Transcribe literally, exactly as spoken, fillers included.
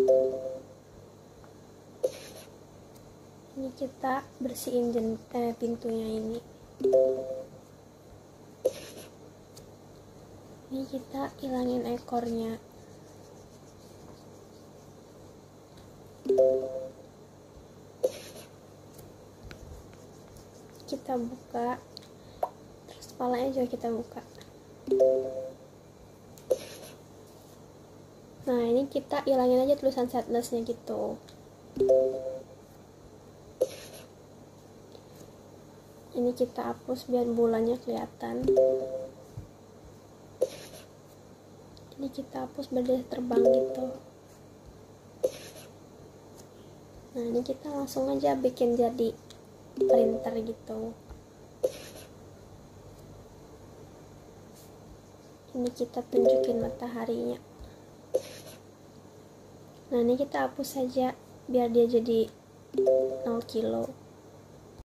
Ini kita bersihin jen, eh, pintunya ini. Ini kita hilangin ekornya. Kita buka, terus kepalanya juga kita buka. Nah, ini kita hilangin aja tulisan sadness-nya gitu. Ini kita hapus biar bulannya kelihatan. Ini kita hapus biar dia terbang gitu. Nah, ini kita langsung aja bikin jadi printer gitu. Ini kita tunjukin mataharinya. Nah, ini kita hapus saja biar dia jadi nol kilo.